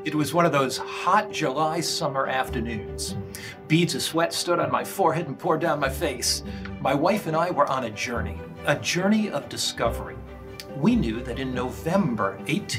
It was one of those hot July summer afternoons. Beads of sweat stood on my forehead and poured down my face. My wife and I were on a journey of discovery. We knew that in November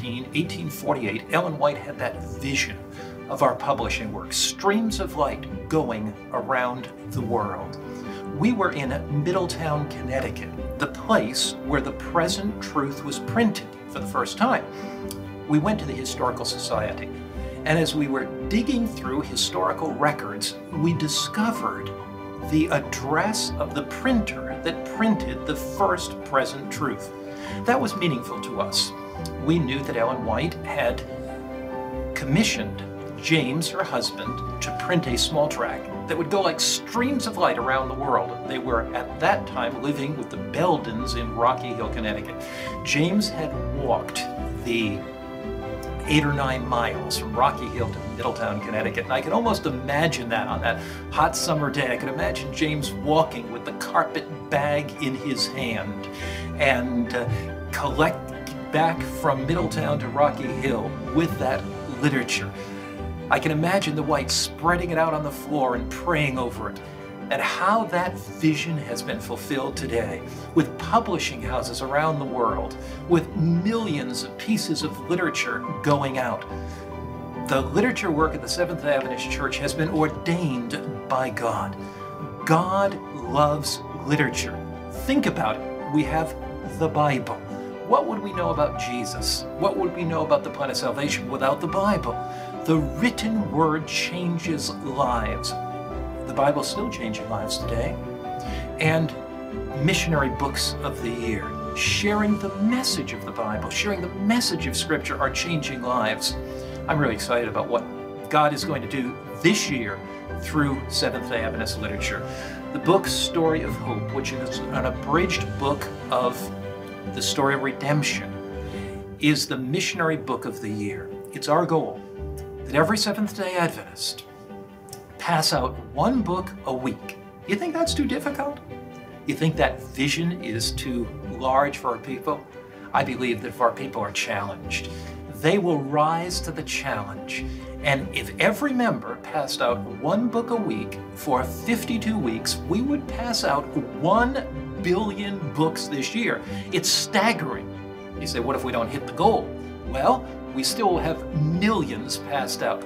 1848, Ellen White had that vision of our publishing work, streams of light going around the world. We were in Middletown, Connecticut, the place where the present truth was printed for the first time. We went to the Historical Society, and as we were digging through historical records, we discovered the address of the printer that printed the first present truth. That was meaningful to us. We knew that Ellen White had commissioned James, her husband, to print a small tract that would go like streams of light around the world. They were at that time living with the Beldens in Rocky Hill, Connecticut. James had walked the 8 or 9 miles from Rocky Hill to Middletown, Connecticut. And I can almost imagine that on that hot summer day. I can imagine James walking with the carpet bag in his hand and collect back from Middletown to Rocky Hill with that literature. I can imagine the White spreading it out on the floor and praying over it. And how that vision has been fulfilled today, with publishing houses around the world, with millions of pieces of literature going out. The literature work at the Seventh-day Adventist Church has been ordained by God. God loves literature. Think about it. We have the Bible. What would we know about Jesus? What would we know about the plan of salvation without the Bible? The written word changes lives. The Bible's still changing lives today. And Missionary Books of the Year, sharing the message of the Bible, sharing the message of Scripture are changing lives. I'm really excited about what God is going to do this year through Seventh-day Adventist literature. The book Story of Hope, which is an abridged book of the story of redemption, is the Missionary Book of the Year. It's our goal that every Seventh-day Adventist pass out one book a week. You think that's too difficult? You think that vision is too large for our people? I believe that if our people are challenged, they will rise to the challenge. And if every member passed out one book a week for 52 weeks, we would pass out 1 billion books this year. It's staggering. You say, what if we don't hit the goal? Well, we still have millions passed out.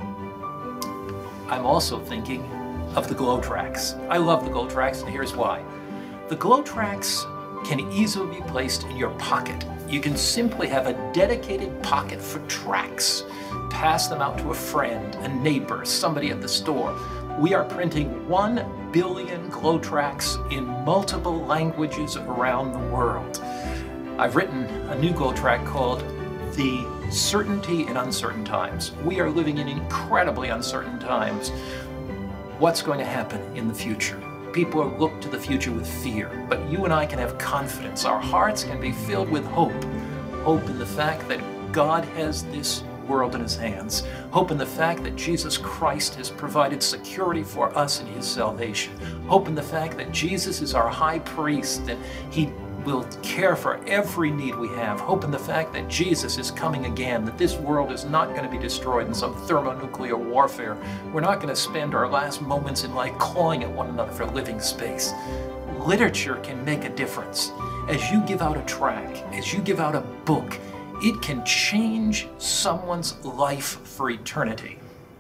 I'm also thinking of the glow tracks. I love the glow tracks, and here's why. The glow tracks can easily be placed in your pocket. You can simply have a dedicated pocket for tracks. Pass them out to a friend, a neighbor, somebody at the store. We are printing 1 billion glow tracks in multiple languages around the world. I've written a new glow track called The Certainty in Uncertain Times. We are living in incredibly uncertain times. What's going to happen in the future? People look to the future with fear, but you and I can have confidence. Our hearts can be filled with hope. Hope in the fact that God has this world in His hands. Hope in the fact that Jesus Christ has provided security for us in His salvation. Hope in the fact that Jesus is our high priest and He will care for every need we have. Hope in the fact that Jesus is coming again, that this world is not going to be destroyed in some thermonuclear warfare. We're not going to spend our last moments in life clawing at one another for living space. Literature can make a difference. As you give out a tract, as you give out a book, it can change someone's life for eternity.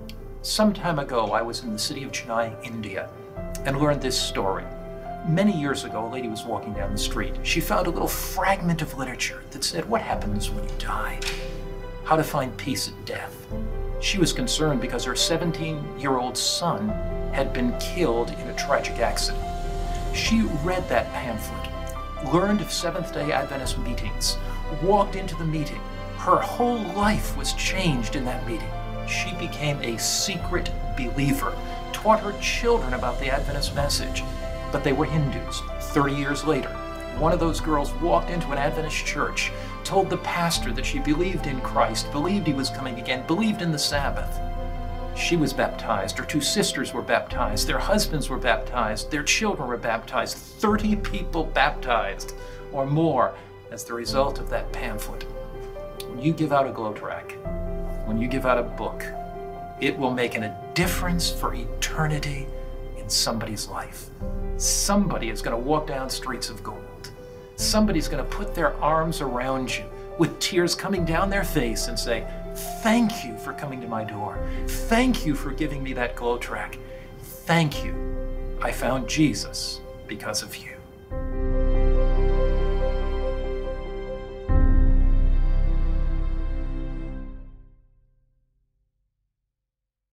Some time ago, I was in the city of Chennai, India, and learned this story. Many years ago, a lady was walking down the street. She found a little fragment of literature that said, what happens when you die? How to find peace at death. She was concerned because her 17-year-old son had been killed in a tragic accident. She read that pamphlet, learned of Seventh-day Adventist meetings, walked into the meeting. Her whole life was changed in that meeting. She became a secret believer, taught her children about the Adventist message. But they were Hindus. 30 years later, one of those girls walked into an Adventist church, told the pastor that she believed in Christ, believed He was coming again, believed in the Sabbath. She was baptized. Her 2 sisters were baptized. Their husbands were baptized. Their children were baptized. 30 people baptized or more as the result of that pamphlet. When you give out a glow tract, when you give out a book, it will make a difference for eternity in somebody's life. Somebody is going to walk down streets of gold. Somebody's going to put their arms around you with tears coming down their face and say, thank you for coming to my door. Thank you for giving me that glow track. Thank you. I found Jesus because of you.